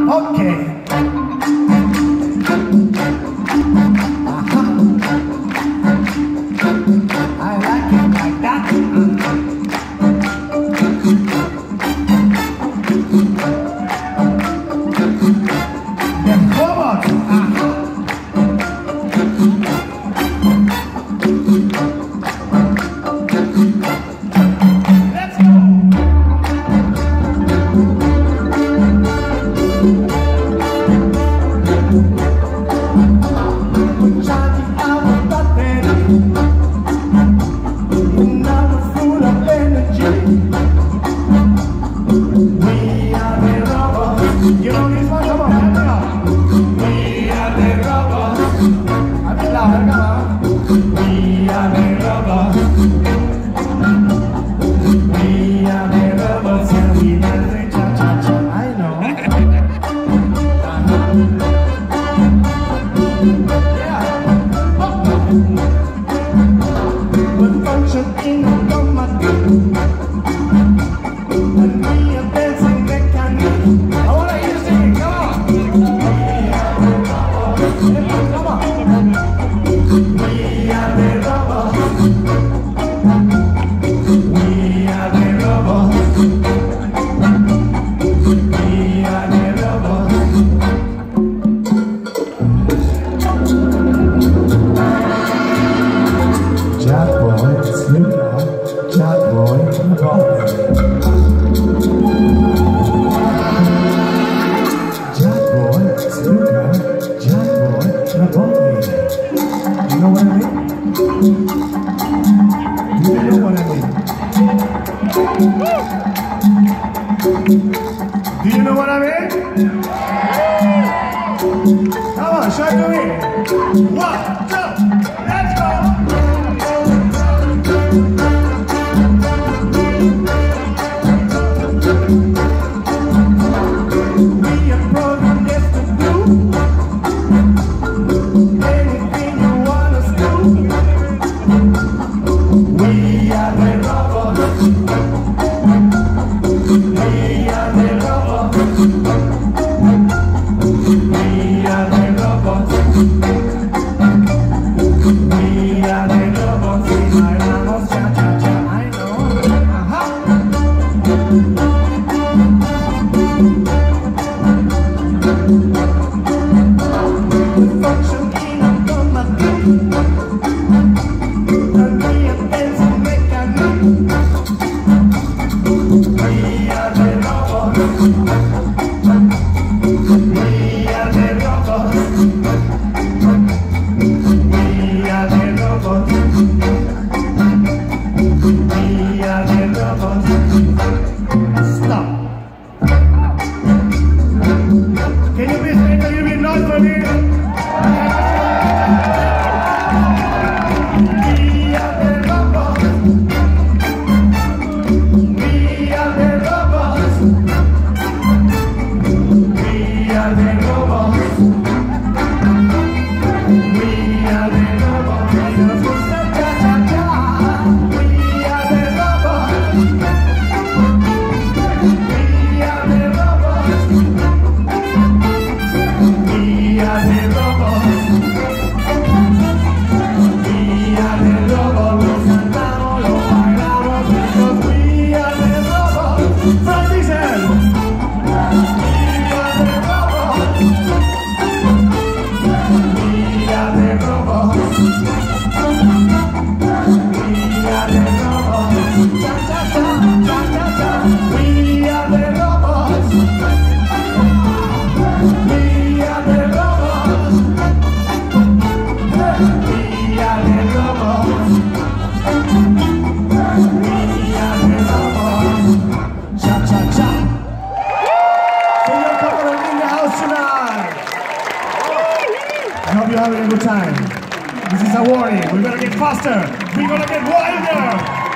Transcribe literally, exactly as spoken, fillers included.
Okay. I like it like that. Then forward. Uh-huh. Let's go. You know this one? Come on, hand it up. We are the robots. A bit louder, come on. We are the robots. We are the robots and we dance the cha-cha-cha. I know. Yeah. We function in automatic. And we are dancing mechanic. I want to hear you sing. Come on. Come on. We are the robots. We are the robots. We are the robots. Jack boy, Snooker, Jack boy, robot. Snooker, Jack boy, Raboni. You know what I mean? You know what I mean? Do you know what I mean? Come on, show it to me. One, two, let's go. I hope you're having a good time. This is a warning. We're gonna get faster. We're gonna get wilder.